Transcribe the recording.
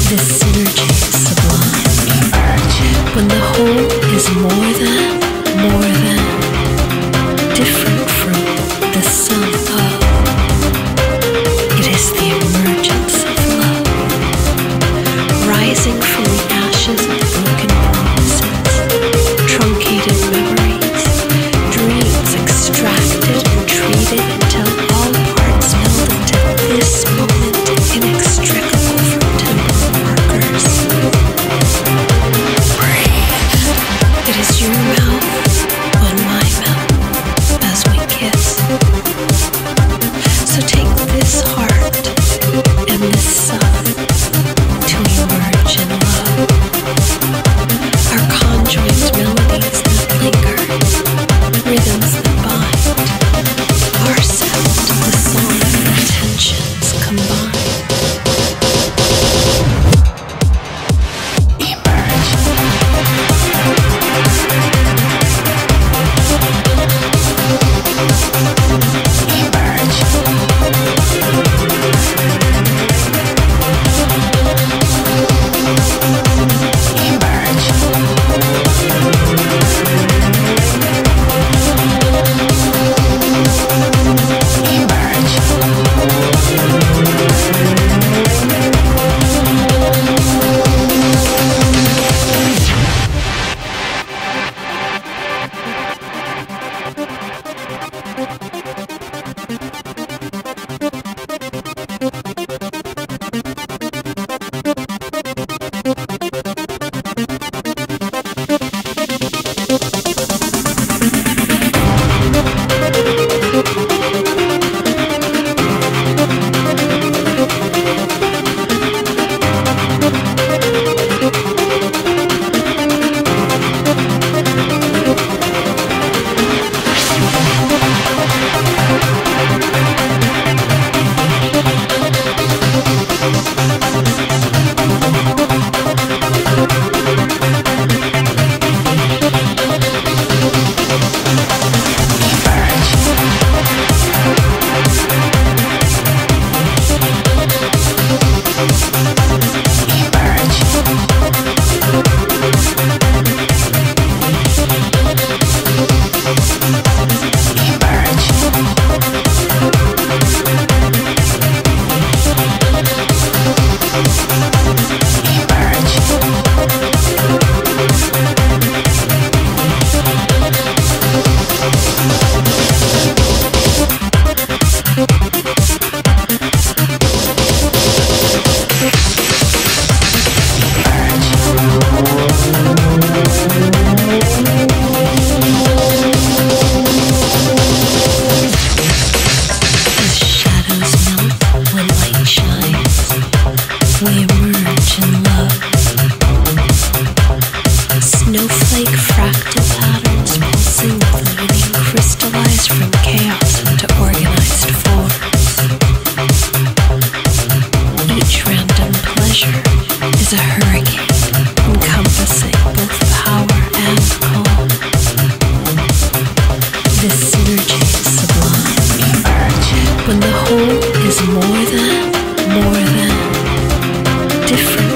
This synergy is sublime. When the whole is more than, different from the sum of. It is the emergence of love, rising from the ashes of broken promises, truncated memories, dreams extracted and treated until all parts meld into this moment, inextricable from temporal markers. Breathe. It is your mouth on my mouth as we kiss. So take this heart and this sun to emerge in love. Our conjoined melodies that linger, rhythms that bind, our sound, the song of intentions combined. When the whole is more than, different